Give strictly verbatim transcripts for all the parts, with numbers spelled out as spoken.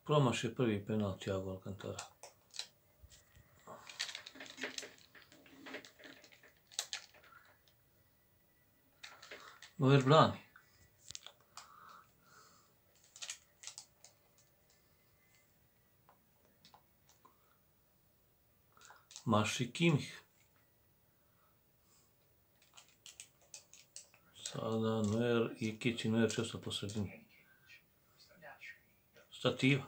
Promašio prvi penal Thiago Alcantara. Neuer brani. Maši Kimmich. Sada Neuer i Kić i Neuer često po sredini. Stativa.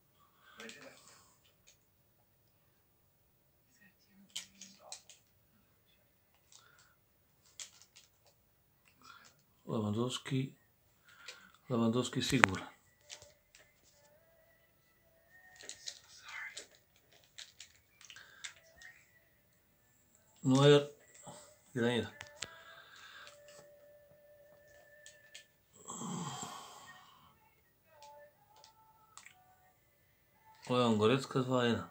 Lewandowski. Lewandowski siguran. Neuer. jedan jedan. Leon Goretzka dva jedan.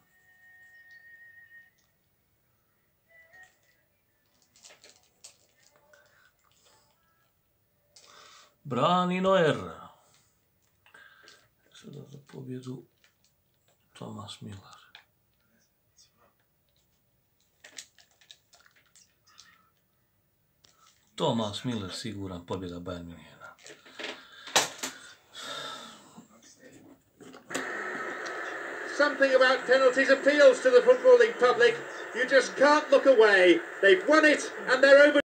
Brani Neuer. Sada za pobjedu Thomas Müller. Thomas Müller siguran pobjeda Bayern Münchena. Something about penalties appeals to the Football League public. You just can't look away. They've won it and they're over.